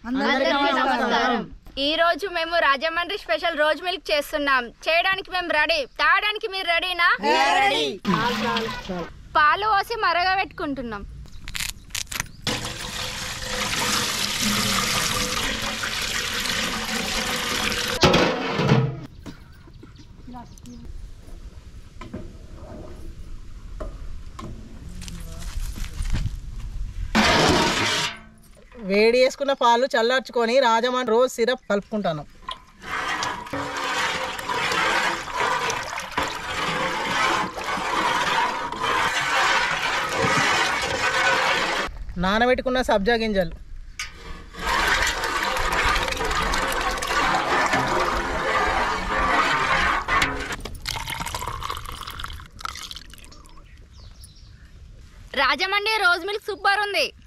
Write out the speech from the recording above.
ఈ రోజు మేము రాజమండ్రి స్పెషల్ రోజ్ మిల్క్ చేస్తున్నాం. చేయడానికి మేము రెడీ. తాగడానికి మీరు రెడీనా? పాలు పోసి మరగబెట్టుకుంటున్నాం. వేడి చేసుకున్న పాలు చల్లార్చుకొని రాజమండ్రి రోజ్ సిరప్ కలుపుకుంటాను. నానబెట్టుకున్న సబ్జా గింజలు, రాజమండ్రి రోజ్ మిల్క్ సూపర్ ఉంది.